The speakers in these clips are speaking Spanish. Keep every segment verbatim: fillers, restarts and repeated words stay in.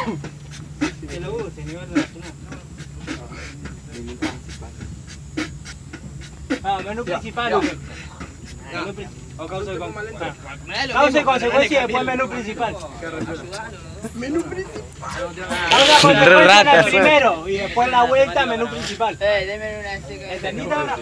Que lo use, nivel nacional. Ah, menú principal. O causa de consecuencia. Causa y consecuencia y después menú principal. Menú principal. Causa consecuencia en el primero y después la vuelta menú principal. Eh, deme una seca. ¿Entendiste ahora?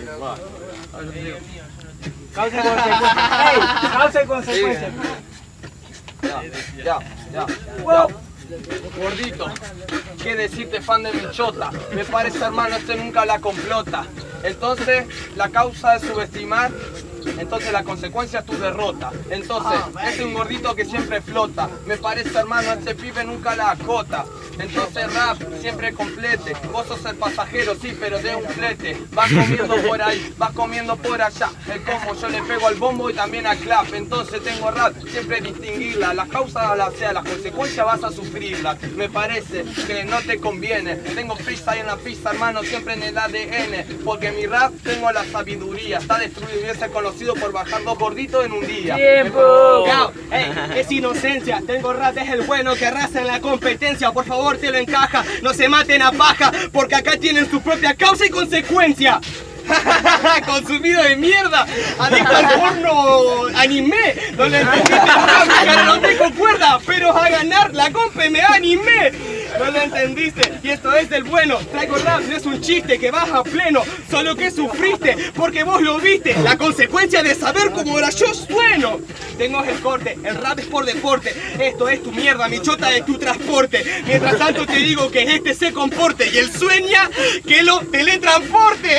Causa y consecuencia. ¡Ey! Causa y consecuencia. Ya, ya, ya. Wow. Gordito, qué decirte, fan de mi chota. Me parece, hermano, este nunca la complota. Entonces, la causa es subestimar. Entonces la consecuencia es tu derrota. Entonces, es un gordito que siempre flota. Me parece, hermano, este pibe nunca la acota. Entonces rap siempre complete. Vos sos el pasajero, sí, pero de un flete. Vas comiendo por ahí, vas comiendo por allá. El combo yo le pego al bombo y también al clap. Entonces tengo rap, siempre distinguirla. Las causas, o sea, las consecuencias vas a sufrirlas. Me parece que no te conviene. Tengo freestyle en la pista, hermano, siempre en el A D N. Porque mi rap tengo la sabiduría. Está destruido y ese conocido por bajar dos gorditos en un día. ¡Tiempo! Ey, es inocencia, tengo rap, es el bueno que arrasa en la competencia. Por favor, te lo encaja, no se maten a paja, porque acá tienen su propia causa y consecuencia. Consumido de mierda, adicto al porno anime. No le entendiste, cara, no tengo cuerda, pero a ganar la compa me animé. No lo entendiste, y esto es del bueno. Traigo rap, no es un chiste que vas a pleno, solo que sufriste, porque vos lo viste. La consecuencia de saber cómo ahora yo sueno. Tengo el corte, el rap es por deporte. Esto es tu mierda, mi chota es tu transporte. Mientras tanto te digo que este se comporte y él sueña que lo teletransporte.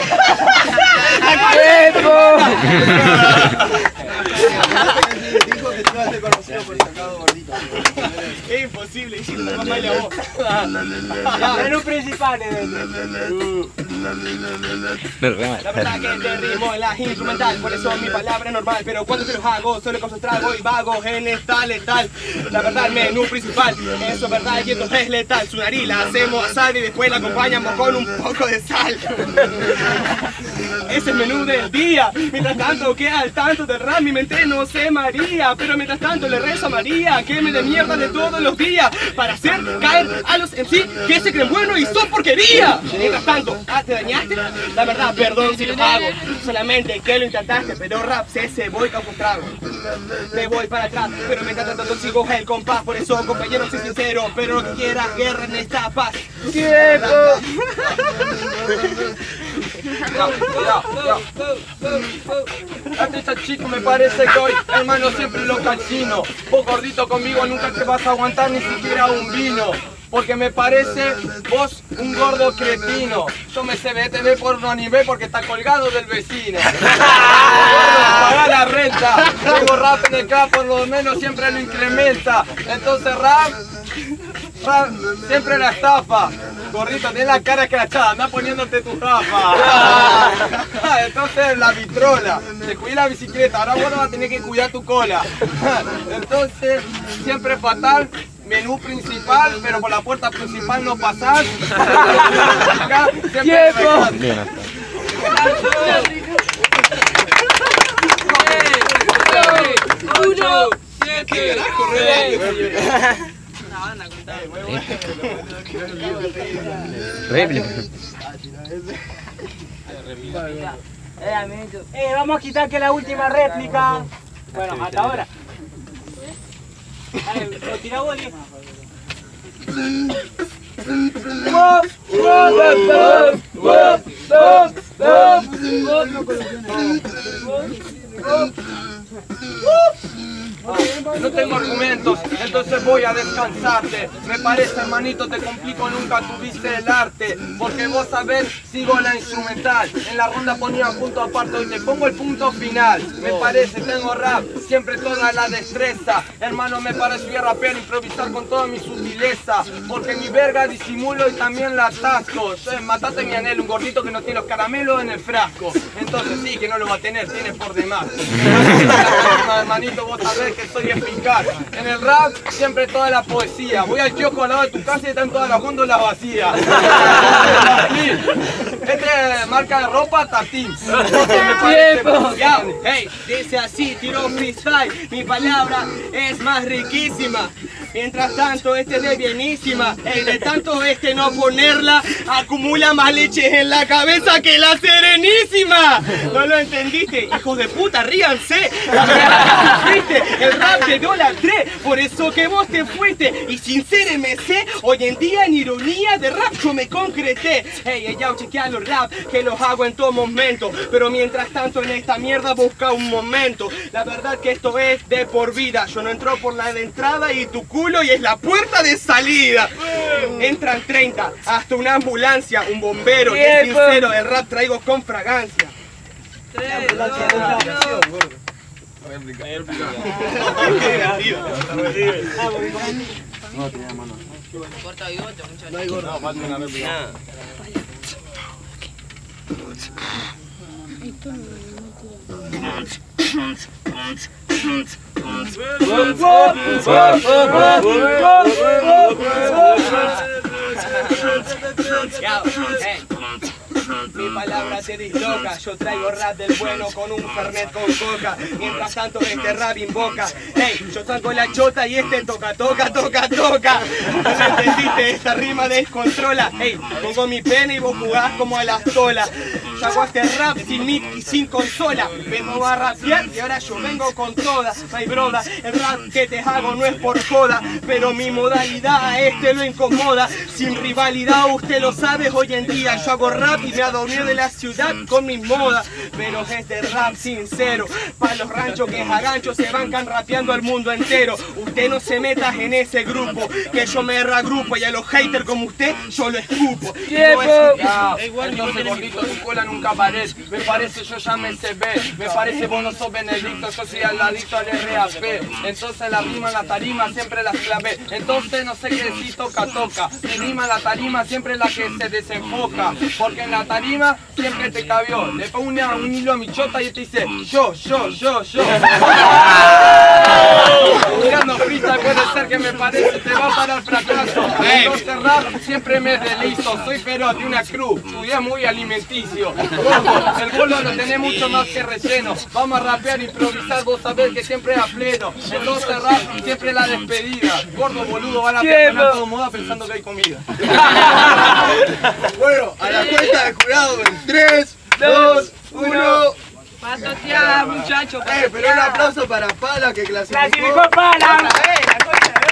Dijo que tú vas a ser conocido por sacado gordito. Es imposible, y si no más baila vos. Menú principal. La verdad que te rimo en la instrumental, por eso mi palabra es normal. Pero cuando se los hago, solo causo trago y vago en esta letal. La verdad, el menú principal, eso es verdad y esto es letal. Su nariz la hacemos asar y después la acompañamos con un poco de sal. Ese es el menú del día. Mientras tanto queda al tanto del rap, mi mente no se maría. Pero mientras tanto le rezo a María que me dé mierda de todos los días para hacer caer a los M C que se creen bueno y son porquería. Mientras tanto, ¿ah, te dañaste? La verdad, perdón si lo hago. Solamente que lo intentaste, pero rap se se voy con un trago. Me voy para atrás, pero mientras tanto sigo el compás. Por eso, compañero, soy sincero, pero lo que quiera, guerra en esta paz. ¡Tiempo! Ya, ya, ya. Este chico me parece que hoy, hermano, siempre lo calcino. Vos gordito conmigo nunca te vas a aguantar ni siquiera un vino. Porque me parece vos un gordo cretino. Yo me sé T V por un anime porque está colgado del vecino. Paga la renta. Tengo rap en el club, por lo menos siempre lo incrementa. Entonces rap, rap siempre la estafa. Gordito, tenés la cara escrachada, anda poniéndote tu rafa. Entonces la vitrola, te cuidé la bicicleta, ahora vos vas a tener que cuidar tu cola. Entonces, siempre fatal, menú principal, pero por la puerta principal no pasás. Acá, ¡tiempo! Uno, siete, Eh, vamos a quitar que la última réplica. Bueno, hasta ahora. Dale, lo tira vos, Diego. No tengo argumentos, entonces voy a descansarte. Me parece, hermanito, te complico, nunca tuviste el arte. Porque vos sabés, sigo la instrumental. En la ronda ponía punto aparte y te pongo el punto final. Me parece, tengo rap, siempre toda la destreza. Hermano, me parece, voy a rapear, improvisar con toda mi sutileza. Porque mi verga disimulo y también la atasco. Entonces, matate mi anhelo, un gordito que no tiene los caramelos en el frasco. Entonces sí, que no lo va a tener, tiene por demás. Hermanito, vos sabés sabes que soy eficaz. En el rap siempre toda la poesía. Voy al kiosco al lado de tu casa y están todas las góndolas vacías. Este marca de ropa Tatín. ¡Tiempo! Ya, hey, dice así, tiro freestyle. Mi palabra es más riquísima. Mientras tanto, este es de bienísima. Hey, de tanto este no ponerla, acumula más leches en la cabeza que la Serenísima. ¿No lo entendiste? Hijos de puta, ríanse. ¿Viste? El rap te idolatré, por eso que vos te fuiste. Y sin ser M C, hoy en día en ironía de rap yo me concreté. Hey, ya chequea los rap, que los hago en todo momento. Pero mientras tanto en esta mierda busca un momento. La verdad que esto es de por vida. Yo no entro por la de entrada y tu culo y es la puerta de salida. Entran treinta, hasta una ambulancia, un bombero. Y es sincero, el rap traigo con fragancia. Corta bigote, muchachos. No hay gordo. No, falta una réplica. Mi palabra te disloca, yo traigo rap del bueno con un fernet con coca. Mientras tanto este rap invoca. Hey, yo saco la chota y este toca, toca, toca, toca. ¿No entendiste? Esta rima descontrola. Hey, pongo mi pene y vos jugás como a las tolas. Yo hago este rap sin mic y sin consola. Vengo a rapear y ahora yo vengo con todas. My broda, el rap que te hago no es por joda, pero mi modalidad a este lo incomoda. Sin rivalidad, usted lo sabe, hoy en día yo hago rap y me adorné de la ciudad con mis modas. Pero es de rap sincero, para los ranchos que jaganchos se bancan rapeando al mundo entero. Usted no se meta en ese grupo, que yo me reagrupo y a los haters como usted yo lo escupo. ¡Tiempo! Ya, entonces gordito, tu cola nunca pared. Me parece yo ya me sé ver. Me parece vos no sos Benedicto, yo soy al ladito al R A P. Entonces la rima en la tarima siempre las clavé. Entonces no sé qué decir, toca, toca. Mi rima en la tarima siempre la que se desenfoca. Porque en la tarima siempre te cabió. Le pongo una, un hilo a mi chota y te dice yo, yo, yo, yo. Tirando freestyle puede ser que me parece te va para el fracaso. Entonces rap siempre me deslizo. Soy feroz de una cruz, estudié muy alimenticio. Gordo, el bolo no tiene mucho más que relleno. Vamos a rapear, improvisar, vos sabés que siempre a pleno. Entonces rap siempre la despedida. Gordo boludo van a pegar todo moda pensando que hay comida. Bueno, a la cuenta del jurado en tres, dos, uno. Patoteada, muchachos. Eh, pero un aplauso para Pala que clasificó. ¡Clasificó Pala!